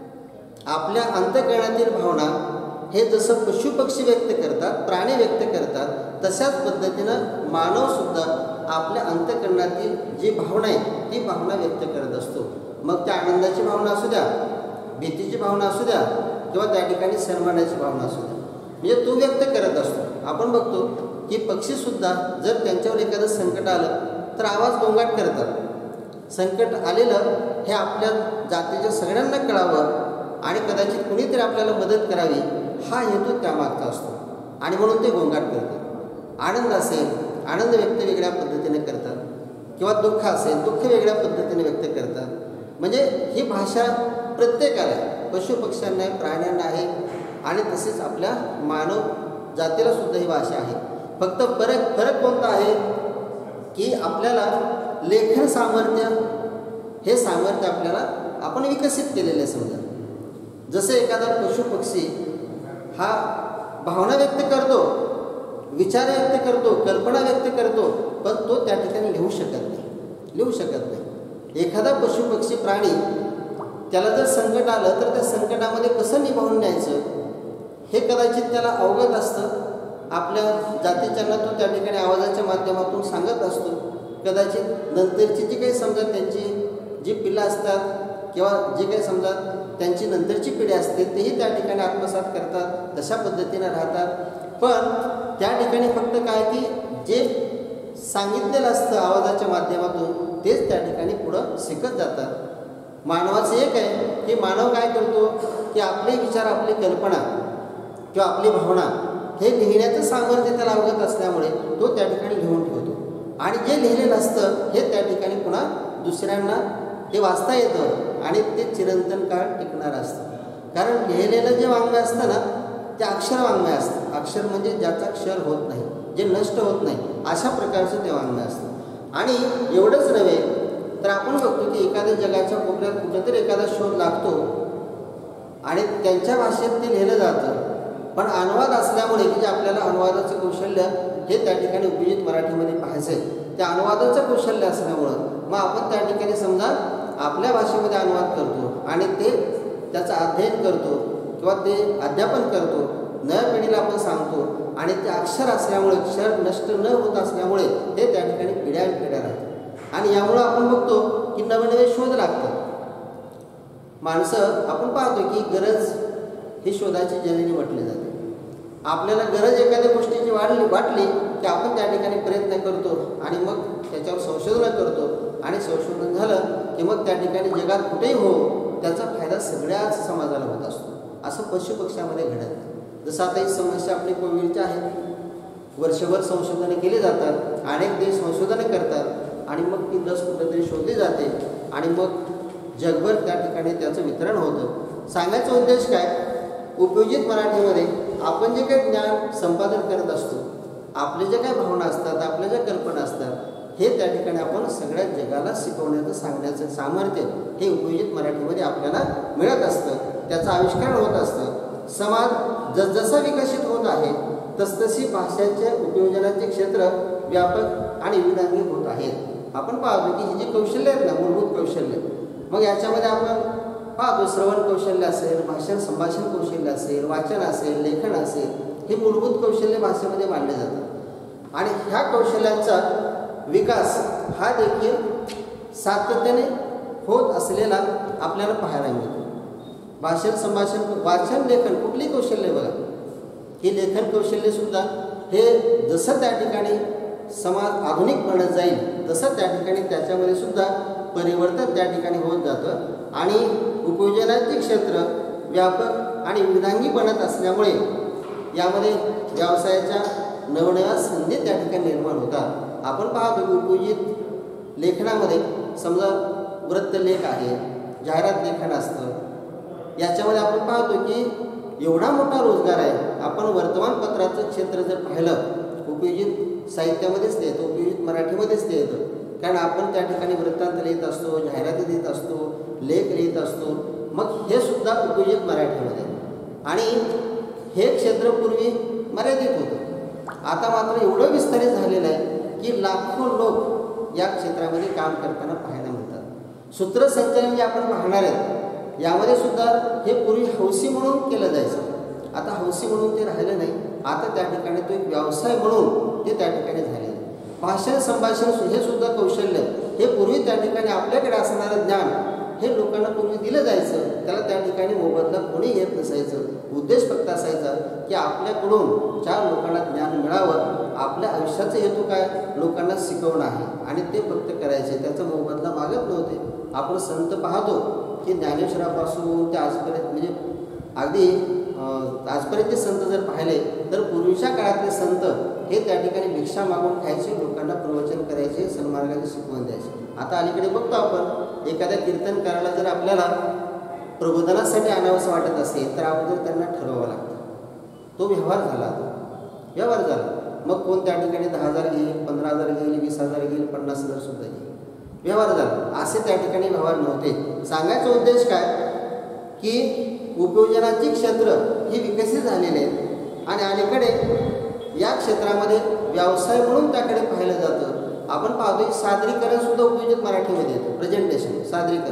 आपल्या अंतःकरणातील भावना हे जसं पशुपक्षी व्यक्त करतात, प्राणी व्यक्त करतात, तशाच पद्धतीनं मानवसुद्धा आपल्या अंतःकरणातील जी भावना आहे ती भावना व्यक्त करत असतो. मग त्या आनंदाची भावना असू द्या, भीतीची भावना असू द्या किंवा त्या ठिकाणी सन्मानाची भावना असू द्या, म्हणजे तो व्यक्त करत असतो. आपण बघतो की पक्षीसुद्धा जर त्यांच्यावर एखादं संकट आलं तर आवाज गोंगाट करतात. संकट आलेलं हे आपल्या जातीच्या सगळ्यांना कळावं आणि कदाचित कुणीतरी आपल्याला मदत करावी हा हेतू त्यामागचा असतो आणि म्हणून ते गोंगाट करतात. आनंद असेल, आनंद व्यक्त वेगळ्या पद्धतीने करतात किंवा दुःख असेल, दुःख वेगळ्या पद्धतीने व्यक्त करतात. म्हणजे ही भाषा प्रत्येकाला आहे, पशुपक्ष्यांना आहे, प्राण्यांना आहे आणि तसेच आपल्या मानव जातीला सुद्धा ही भाषा आहे. फक्त फरक कोणता आहे की आपल्याला लेखन सामर्थ्य, हे सामर्थ्य आपल्याला आपण विकसित केलेलं आहे. समजा जसं एखादा पशुपक्षी हा भावना व्यक्त करतो, विचार व्यक्त करतो, कल्पना व्यक्त करतो, पण तो त्या ठिकाणी लिहू शकत नाही. एखादा पशुपक्षी प्राणी त्याला जर संकट आलं तर त्या संकटामध्ये कसं निभावून न्यायचं हे कदाचित त्याला अवगत असतं. आपल्या जातीच्यांना तो त्या ठिकाणी आवाजाच्या माध्यमातून सांगत असतो. कदाचित नंतरची जी काही समजा त्यांची जी पिल्लं असतात किंवा जे काही समजा त्यांची नंतरची पिढी असते तेही त्या ठिकाणी आत्मसात करतात, तशा पद्धतीनं राहतात. पण त्या ठिकाणी फक्त काय की जे सांगितलेलं असतं आवाजाच्या माध्यमातून तेच त्या ठिकाणी पुढं शिकत जातात. मानवाचं एक आहे की मानव काय करतो की आपले विचार, आपली कल्पना किंवा आपली भावना हे लिहिण्याचं सामर्थ्य त्याला अवगत असल्यामुळे तो त्या ठिकाणी लिहून ठेवतो आणि जे लिहिलेलं असतं हे त्या ठिकाणी पुन्हा दुसऱ्यांना ते वाचता येतं आणि ते चिरंतन काळ टिकणारं असतं. कारण लिहिलेलं जे वाङ्मय असतं ना ते अक्षर वाङ्मय असतं. अक्षर म्हणजे ज्याचा क्षर होत नाही, जे नष्ट होत नाही, अशा प्रकारचं ते वाङ्मय असतं. आणि एवढंच नव्हे तर आपण बघतो की एखाद्या जगाच्या कोपऱ्यात कुठेतरी एखादा शोध लागतो आणि त्यांच्या भाषेत ते लिहिलं जातं. पण अनुवाद असल्यामुळे की जे आपल्याला अनुवादाचं कौशल्य हे त्या ठिकाणी उपयोजित मराठीमध्ये पाहायचं आहे, त्या अनुवादाचं कौशल्य असल्यामुळं मग आपण त्या ठिकाणी समजा आपल्या भाषेमध्ये अनुवाद करतो आणि ते त्याचं अध्ययन करतो किंवा ते अध्यापन करतो, नव्या पिढीला आपण सांगतो आणि ते अक्षर असल्यामुळे, अक्षर नष्ट न होत असल्यामुळे ते त्या ठिकाणी पिढ्यानपिढ्या राहतात. आणि यामुळं आपण बघतो की नवे शोध लागतात. माणसं आपण पाहतो की गरज ही शोधाची जननी म्हटली जाते. आपल्याला गरज एखाद्या गोष्टीची वाटली की आपण त्या ठिकाणी प्रयत्न करतो आणि मग त्याच्यावर संशोधन करतो आणि संशोधन झालं की मग त्या ठिकाणी जगात कुठेही हो त्याचा फायदा सगळ्याच समाजाला होत असतो. असं पशुपक्ष्यामध्ये घडत. जसं आता ही समस्या आपली कोविडची आहे, वर्षभर संशोधनं केली जातात, अनेक देश संशोधनं करतात आणि मग ती लस कुठेतरी शोधली जाते आणि मग जगभर त्या ठिकाणी त्याचं वितरण होतं. सांगायचा उद्देश काय, उपयोजित मराठीमध्ये आपण जे काही ज्ञान संपादन करत असतो, आपले जे काही भावना असतात, आपल्या ज्या कल्पना असतात, हे त्या ठिकाणी आपण सगळ्या जगाला शिकवण्याचं सांगण्याचं सामर्थ्य हे उपयोजित मराठीमध्ये आपल्याला मिळत असतं. त्याचं आविष्कार होत असतं. समाज जसजसा विकसित होत आहे तसतशी भाषेच्या उपयोजनाचे क्षेत्र व्यापक आणि विविधांगी होत आहेत. आपण पाहतो की ही जी कौशल्य आहेत ना, मूलभूत कौशल्य, मग याच्यामध्ये आपण पाहतो श्रवण कौशल्य असेल, भाषण संभाषण कौशल्य असेल, वाचन असेल, लेखन असेल, हे मूलभूत कौशल्य भाषेमध्ये मानले जातात. आणि ह्या कौशल्यांचा विकास हा देखील सातत्याने होत असलेला आपल्याला पाहायला मिळतो. भाषण संभाषण वाचन लेखन कुठली कौशल्य बघा, ही लेखन कौशल्यसुद्धा हे जसं त्या ठिकाणी समाज आधुनिक बनत जाईल तसं त्या ठिकाणी त्याच्यामध्ये सुद्धा परिवर्तन त्या ठिकाणी होत जातं आणि उपयोजनाचे क्षेत्र व्यापक आणि विविधांगी बनत असल्यामुळे यामध्ये व्यवसायाच्या नवनव्या संधी त्या ठिकाणी निर्माण होतात. आपण पाहतो की उपयोजित लेखनामध्ये समजा वृत्तलेख आहे, जाहिरात लेखन असतं, याच्यामध्ये आपण पाहतो की एवढा मोठा रोजगार आहे. आपण वर्तमानपत्राचं क्षेत्र जर पाहिलं उपयोजित साहित्यामध्येच ते येतं, उपयोजित मराठीमध्येच ते येतं. कारण आपण त्या ठिकाणी वृत्तांत लिहित असतो, जाहिराती देत असतो, लेख लिहित असतो, मग हे सुद्धा उपयोजित मराठीमध्ये. आणि हे क्षेत्र पूर्वी मर्यादित होतं, आता मात्र एवढं विस्तारित झालेलं आहे की लाखो लोक या क्षेत्रामध्ये काम करताना पाहायला मिळतात. सूत्रसंचलन जे आपण पाहणार आहेत यामध्ये सुद्धा हे पूर्वी हौसी म्हणून केलं जायचं, आता हौसी म्हणून ते राहिलं नाही. आता त्या ठिकाणी तो एक व्यवसाय म्हणून ते त्या ठिकाणी झालेलं आहे. भाषण संभाषण हे सुद्धा कौशल्य हे पूर्वी त्या ठिकाणी आपल्याकडे असणारं ज्ञान हे लोकांना पूर्वी दिलं जायचं, त्याला त्या ठिकाणी मोबदला कोणी घेत नसायचं. उद्देश फक्त असायचा की आपल्याकडून 4 लोकांना ज्ञान मिळावं, आपल्या आयुष्याचा हेतू काय, लोकांना शिकवणं आहे आणि ते फक्त करायचे, त्याचा मोबदला मागत नव्हते. आपण संत पाहतो की ज्ञानेश्वरापासून ते आजपर्यंत म्हणजे अगदी आजपर्यंतचे संत जर पाहिले तर पूर्वीच्या काळातले संत हे त्या ठिकाणी भिक्षा मागून खायचे, लोकांना प्रवचन करायचे, सन्मार्गाने शिकवून द्यायचे. आता अलीकडे बघतो आपण एखाद्या कीर्तनकाराला जर आपल्याला प्रबोधनासाठी आणावंसं वाटत असेल तर अगोदर त्यांना ठरवावं लागतं. तो व्यवहार झाला, मग कोण त्या ठिकाणी 10,000 घेईल, 15,000 घेईल, 20,000 घेईल, 50,000 सुद्धा घेईल, व्यवहार झाला. असे त्या ठिकाणी व्यवहार नव्हते. सांगायचा उद्देश काय की उपयोजनाचे क्षेत्र हे विकसित झालेले आहेत आणि अलीकडे या क्षेत्रामध्ये व्यवसाय म्हणून त्याकडे पाहिलं जातं. आपण पाहतो सादरीकरण सुद्धा उपयोजित मराठीमध्ये येतं. प्रेझेंटेशन,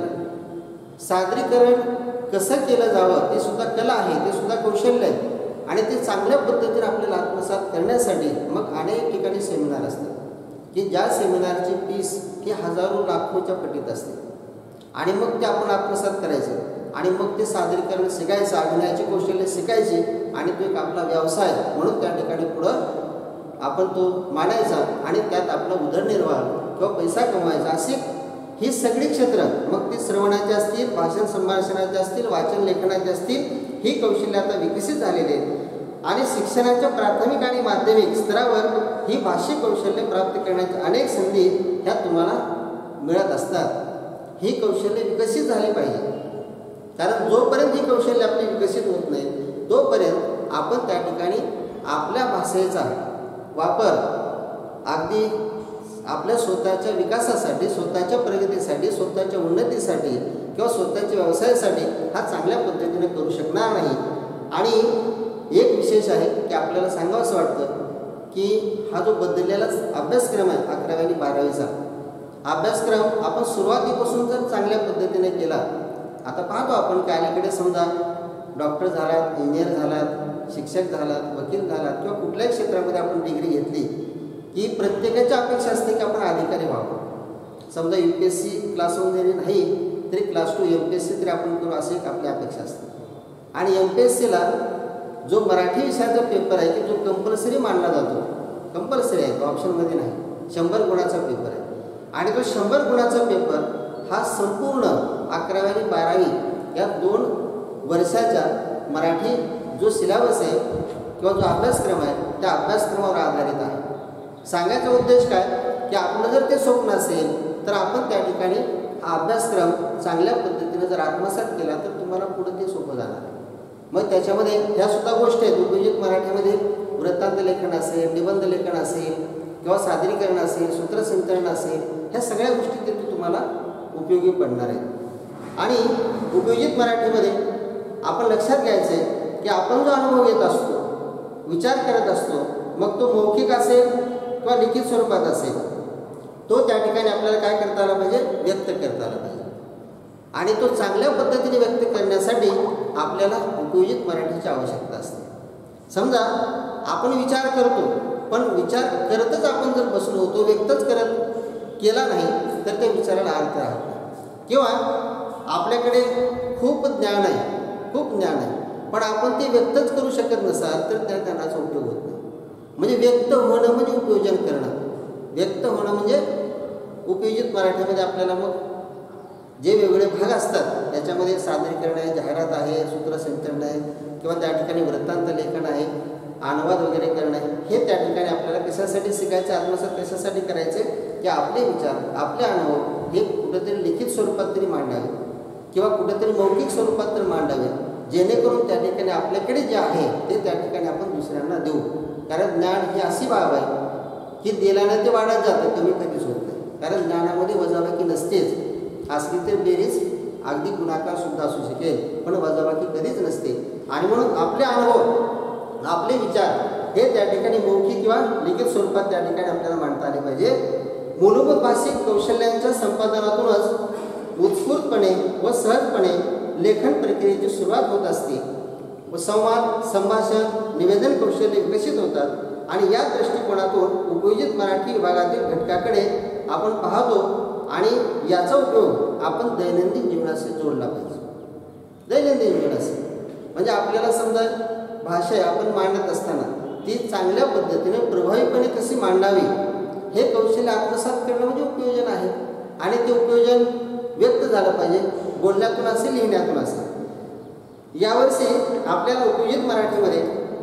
सादरीकरण कसं केलं जावं ते सुद्धा कला आहे, ते सुद्धा कौशल्य आहे आणि ते चांगल्या पद्धतीने आपल्याला आत्मसात करण्यासाठी मग अनेक ठिकाणी सेमिनार असतात की ज्या सेमिनारची फीस ही हजारो लाखोच्या पटीत असते आणि मग ते आपण आत्मसात करायचं आणि मग ते सादरीकरण शिकायचं, अभिनयाची कौशल्य शिकायची आणि तो एक आपला व्यवसाय म्हणून त्या ठिकाणी पुढं आपण तो मानायचा आणि त्यात आपला उदरनिर्वाह किंवा पैसा कमवायचा. अशी ही सगळी क्षेत्र, मग ती श्रवणाची असतील, भाषण संभाषणाची असतील, वाचन लेखनाची असतील, ही कौशल्य आता विकसित झालेली आहेत आणि शिक्षणाच्या प्राथमिक आणि माध्यमिक स्तरावर ही भाषिक कौशल्य प्राप्त करण्याच्या अनेक संधी ह्या तुम्हाला मिळत असतात. ही कौशल्य विकसित झाली पाहिजे, कारण जोपर्यंत ही कौशल्य आपली विकसित होत नाही तोपर्यंत आपण त्या ठिकाणी आपल्या भाषेचा वापर अगदी आपल्या स्वतःच्या विकासासाठी, स्वतःच्या प्रगतीसाठी, स्वतःच्या उन्नतीसाठी किंवा स्वतःच्या व्यवसायासाठी हा चांगल्या पद्धतीने करू शकणार नाही. आणि एक विशेष आहे की आपल्याला सांगावंसं वाटतं की हा जो बदललेला अभ्यासक्रम आहे 11वी आणि 12वीचा अभ्यासक्रम आपण सुरुवातीपासून जर चांगल्या पद्धतीने केला, आता पाहतो आपण की अलीकडे समजा डॉक्टर झालात, इंजिनियर झालात, शिक्षक झालात, वकील झालात किंवा कुठल्याही क्षेत्रामध्ये आपण डिग्री घेतली की प्रत्येकाची अपेक्षा असते की आपण अधिकारी व्हावं. समजा UPSC क्लास 1 जरी नाही तरी क्लास 2 MPSC तरी आपण करू अशी एक आपली अपेक्षा असते. आणि MPSCला जो मराठी विषयाचा पेपर आहे की जो कंपल्सरी मानला जातो, कंपल्सरी आहे, तो ऑप्शनमध्ये नाही, 100 गुणाचा पेपर आहे आणि तो 100 गुणाचा पेपर हा संपूर्ण 11वी आणि 12वी या 2 वर्षाच्या मराठी जो सिलेबस आहे किंवा जो अभ्यासक्रम आहे त्या अभ्यासक्रमावर आधारित आहे. सांगायचा उद्देश काय की आपलं जर ते स्वप्न असेल तर आपण त्या ठिकाणी हा अभ्यासक्रम चांगल्या पद्धतीने जर आत्मसात केला तर तुम्हाला पुढे ते सोपं जाणार आहे. मग त्याच्यामध्ये ह्या सुद्धा गोष्टी आहेत. उपयोजित उपयोजित मराठीमध्ये वृत्तांत लेखन असेल, निबंध लेखन असेल किंवा सादरीकरण असेल, सूत्रसंचलन असेल, ह्या सगळ्या गोष्टी तिथे तुम्हाला उपयोगी पडणार आहेत. आणि उपयोजित मराठीमध्ये आपण लक्षात घ्यायचं आहे की आपण जो अनुभव घेत असतो, विचार करत असतो, मग तो मौखिक असेल किंवा लिखित स्वरूपात असेल, तो त्या ठिकाणी आपल्याला काय करता आला पाहिजे, व्यक्त करता आला पाहिजे. आणि तो चांगल्या पद्धतीने व्यक्त करण्यासाठी आपल्याला उपयोजित मराठीची आवश्यकता असते. समजा आपण विचार करतो, पण विचार करतच आपण जर बसलो, तो व्यक्तच केला नाही तर त्या विचाराला अर्थ राहत नाही. किंवा आपल्याकडे खूप ज्ञान आहे पण आपण ते व्यक्तच करू शकत नसाल तर त्या ज्ञानाचा उपयोग होत नाही. म्हणजे व्यक्त होणं म्हणजे उपयोजन करणं, व्यक्त होणं म्हणजे उपयोजित मराठीमध्ये आपल्याला मग जे वेगवेगळे भाग असतात त्याच्यामध्ये सादरीकरण आहे, जाहिरात आहे, सूत्रसंचलन आहे किंवा त्या ठिकाणी वृत्तांत लेखन आहे, अनुवाद वगैरे करणं आहे, हे त्या ठिकाणी आपल्याला कशासाठी शिकायचे, आत्मसात कशासाठी करायचे की आपले विचार, आपले अनुभव हे कुठेतरी लिखित स्वरूपात तरी मांडावे किंवा कुठेतरी मौखिक स्वरूपात तर मांडावे, जेणेकरून त्या ठिकाणी आपल्याकडे जे आहे ते त्या ठिकाणी आपण दुसऱ्यांना देऊ. कारण ज्ञान ही अशी बाब आहे की दिल्यानं ते वाढत जातं, कमी कधीच होत नाही. कारण ज्ञानामध्ये वजाबाकी नसतेच, असली तर बेरीज अगदी गुणाकार सुद्धा असू शकेल, पण वजाबाकी कधीच नसते. आणि म्हणून आपले अनुभव, आपले विचार हे त्या ठिकाणी मौखिक किंवा लिखित स्वरूपात त्या ठिकाणी आपल्याला मांडता आले पाहिजे. मूलभूत भाषिक कौशल्यांच्या संपादनातूनच उत्स्फूर्तपणे व सहजपणे लेखन प्रक्रियेची सुरुवात होत असते व संवाद, संभाषण, निवेदन कौशल्य विकसित होतात. आणि या दृष्टिकोनातून उपयोजित मराठी विभागातील घटकाकडे आपण पाहतो आणि याचा उपयोग आपण दैनंदिन जीवनाशी जोडला पाहिजे. दैनंदिन जीवनाशी म्हणजे आपल्याला समजा भाषा आपण मांडत असताना ती चांगल्या पद्धतीने प्रभावीपणे कशी मांडावी हे कौशल्य आत्मसात करणं म्हणजे उपयोजन आहे. आणि ते उपयोजन व्यक्त झालं पाहिजे, बोलण्यातून असेल, लिहिण्यातून असेल. यावर्षी आपल्याला उपयोजित मराठीमध्ये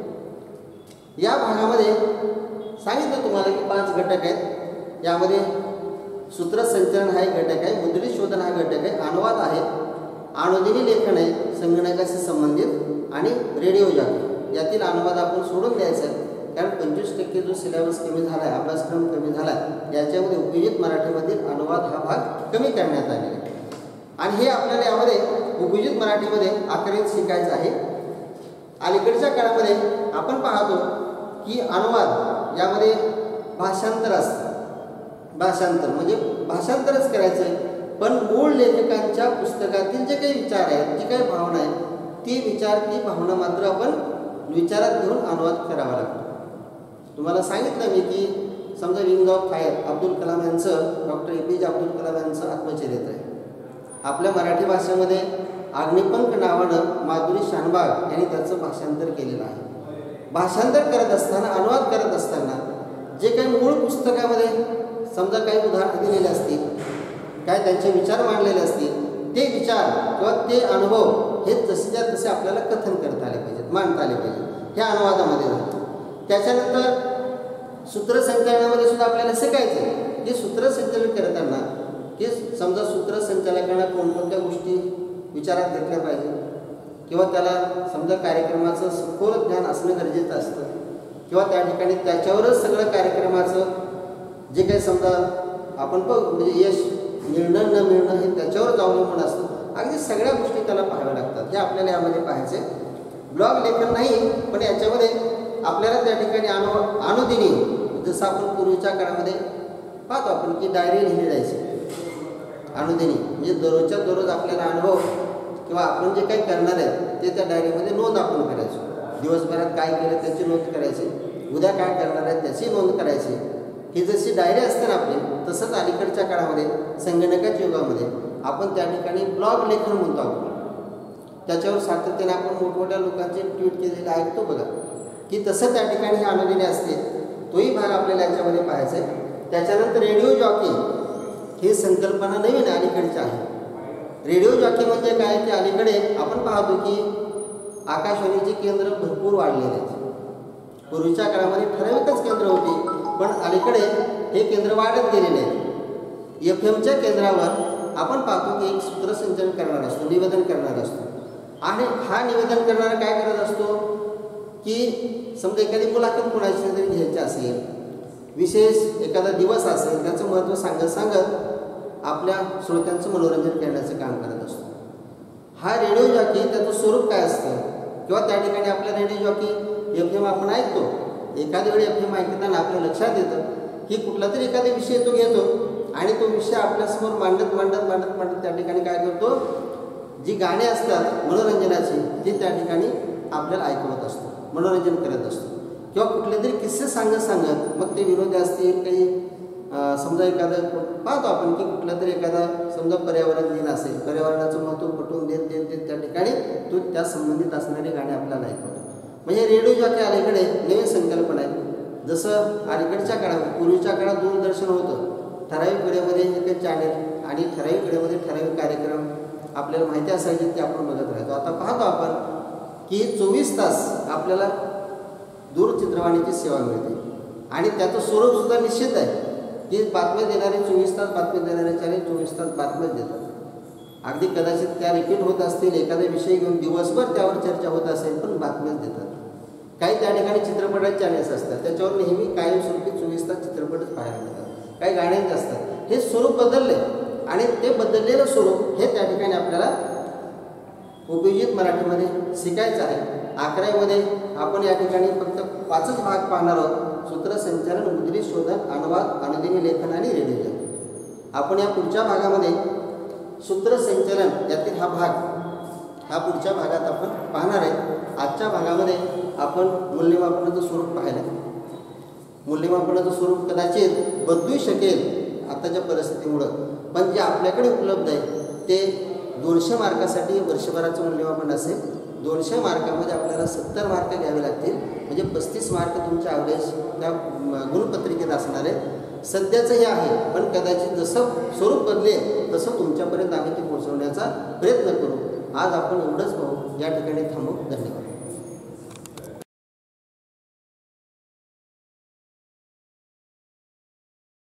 या भागामध्ये सांगितलं तुम्हाला की 5 घटक आहेत. यामध्ये सूत्रसंचलन हा एक घटक आहे, मुद्रित शोधन हा घटक आहे, अनुवाद आहे, अनुदिनी लेखन आहे, संगणकाशी संबंधित आणि रेडिओ जॉकी. यातील अनुवाद आपण सोडून द्यायचा आहे कारण 25% जो सिलेबस कमी झाला आहे, अभ्यासक्रम कमी झाला आहे, याच्यामध्ये उपयोजित मराठीमधील अनुवाद हा भाग कमी करण्यात आलेला आहे. आणि हे आपल्याला यामध्ये उपयोजित मराठीमध्ये आखरीत शिकायचं आहे. अलीकडच्या काळामध्ये आपण पाहतो की अनुवाद यामध्ये भाषांतर असतं. भाषांतर म्हणजे भाषांतरच करायचं आहे, पण मूळ लेखकांच्या पुस्तकातील जे काही विचार आहेत, जी काही भावना आहे, ती विचार, ती भावना मात्र आपण विचारात घेऊन अनुवाद करावा लागतो. तुम्हाला सांगितलं मी की समजा wing of fire Abdul Kalam यांचं, डॉक्टर APJ अब्दुल कलाम यांचं आत्मचरित्र आहे. आपल्या मराठी भाषेमध्ये अग्निपंख नावानं माधुरी शानबाग यांनी त्याचं भाषांतर केलेलं आहे. भाषांतर करत असताना, अनुवाद करत असताना जे काही मूळ पुस्तकामध्ये समजा काही उदाहरणं दिलेले असतील, काय त्यांचे विचार मांडलेले असतील, ते विचार किंवा ते अनुभव हे जसेच्या तसे आपल्याला कथन करता आले पाहिजेत, मांडता आले पाहिजे. ह्या अनुवादामध्ये जातं. त्याच्यानंतर सूत्रसंचलनामध्ये सुद्धा आपल्याला शिकायचं आहे की सूत्रसंचलन करताना की समजा सूत्रसंचालकांना कोणकोणत्या गोष्टी विचारात घेतल्या पाहिजे किंवा त्याला समजा कार्यक्रमाचं सखोल ज्ञान असणं गरजेचं असतं किंवा त्या ठिकाणी त्याच्यावरच सगळं कार्यक्रमाचं जे काही समजा आपण म्हणजे यश मिळणं न मिळणं हे त्याच्यावरच अवलंबून असतं. अगदी सगळ्या गोष्टी त्याला पाहाव्या लागतात. हे आपल्याला यामध्ये पाहायचे. ब्लॉग लेखन नाही, पण याच्यामध्ये आपल्याला त्या ठिकाणी अनुदिनी, जसं आपण पूर्वीच्या काळामध्ये पाहतो आपण की डायरी लिहिली जायची. अनुदिनी म्हणजे दररोजच्या दररोज आपल्याला अनुभव किंवा आपण जे काही करणार आहे ते त्या डायरीमध्ये नोंद आपण करायचो. दिवसभरात काय केलं त्याची नोंद करायची, उद्या काय करणार आहे त्याची नोंद करायची. ही जशी डायरी असते ना आपली, तसंच अलीकडच्या काळामध्ये संगणकाच्या युगामध्ये आपण त्या ठिकाणी ब्लॉग लेखन म्हणतो आपण. त्याच्यावर सातत्याने आपण मोठमोठ्या लोकांचे ट्विट केलेले ऐकतो बघा, की तसं त्या ठिकाणी ही अनुदिनी असते. तोही भाग आपल्याला याच्यामध्ये पाहायचा आहे. त्याच्यानंतर रेडिओ जॉकी ही संकल्पना नवीन अलीकडची आहे. रेडिओ जॉकी म्हणजे काय की अलीकडे आपण पाहतो की आकाशवाणीची केंद्र भरपूर वाढलेले आहेत. पूर्वीच्या काळामध्ये ठराविकच केंद्र होती, पण अलीकडे हे केंद्र वाढत गेलेले आहेत. FM च्या केंद्रावर आपण पाहतो की एक सूत्रसंचलन करणार असतो, निवेदन करणार असतो. आणि हा निवेदन करणारा काय करत असतो की समजा एखादी मुलाखत कोणाची जरी घ्यायची असेल, विशेष एखादा दिवस असेल, त्याचं महत्त्व सांगत सांगत आपल्या श्रोत्यांचं मनोरंजन करण्याचं काम करत असतो. हा रेडिओ जॉकी त्याचं स्वरूप काय असतं किंवा त्या ठिकाणी आपल्या रेडिओ जॉकी FM आपण ऐकतो. एखाद्या वेळी FM ऐकताना आपल्या लक्षात येतं की कुठला तरी एखादा विषय तो घेतो आणि तो विषय आपल्यासमोर मांडत त्या ठिकाणी काय करतो, जी गाणी असतात मनोरंजनाची ती त्या ठिकाणी आपल्याला ऐकवत असतो, मनोरंजन करत असतो. किंवा कुठले तरी किस्से सांगत मग ते विनोदी असतील, काही समजा एखादं पाहतो आपण की कुठला तरी एखादा समजा पर्यावरण दिन असेल, पर्यावरणाचं महत्त्व पटवून देत त्या ठिकाणी तो त्या संबंधित असणारी गाणी आपल्याला ऐकवतो. म्हणजे रेडिओ जॉकी अलीकडे नवीन संकल्पना आहे. जसं अलीकडच्या काळात, पूर्वीच्या काळात दूरदर्शन होतं, ठराविक वेळेमध्ये एक चॅनेल आणि ठराविक वेळेमध्ये ठराविक कार्यक्रम आपल्याला माहिती असायचे ते आपण बघत राहतो. आता पाहतो आपण की 24 तास आपल्याला दूरचित्रवाणीची सेवा मिळते आणि त्याचं स्वरूपसुद्धा निश्चित आहे की बातम्या देणारे 24 तास बातम्या देणारे चॅनेल 24 तास बातम्याच देतात. अगदी कदाचित त्या रिपीट होत असतील, एखादा विषय घेऊन दिवसभर त्यावर चर्चा होत असेल पण बातम्याच देतात. काही त्या ठिकाणी चित्रपटाचे चॅनेल्स असतात, त्याच्यावर नेहमी कायमस्वरूपी 24 तास चित्रपटच पाहायला मिळतात. काही गाण्यांचे असतात. हे स्वरूप बदलले आणि ते बदललेलं स्वरूप हे त्या ठिकाणी आपल्याला उपयोजित मराठीमध्ये शिकायचं आहे. 11वीमध्ये आपण या ठिकाणी फक्त 5च भाग पाहणार आहोत. सूत्रसंचालन, मुद्रित शोधन, अनुवाद, अनुदिनी लेखन आणि रेडिओ. आपण या पुढच्या भागामध्ये सूत्रसंचालन यातील हा पुढच्या भागात आपण पाहणार आहे. आजच्या भागामध्ये आपण मूल्यमापनाचं स्वरूप पाहिलं. मूल्यमापनाचं स्वरूप कदाचित बदलू शकेल आताच्या परिस्थितीमुळं, पण जे आपल्याकडे उपलब्ध आहे ते 200 मार्कासाठी वर्षभराचं मूल्यमापन असेल. 200 मार्कामध्ये आपल्याला 70 मार्क घ्यावे लागतील. म्हणजे 35 मार्क तुमच्या ॲव्हरेज त्या गुणपत्रिकेत असणार आहे. सध्याचं हे आहे, पण कदाचित जसं स्वरूप बदलेल तसं तुमच्यापर्यंत आम्ही ते पोहोचवण्याचा प्रयत्न करू. आज आपण एवढंच पाहू. या ठिकाणी थांबू. धन्यवाद.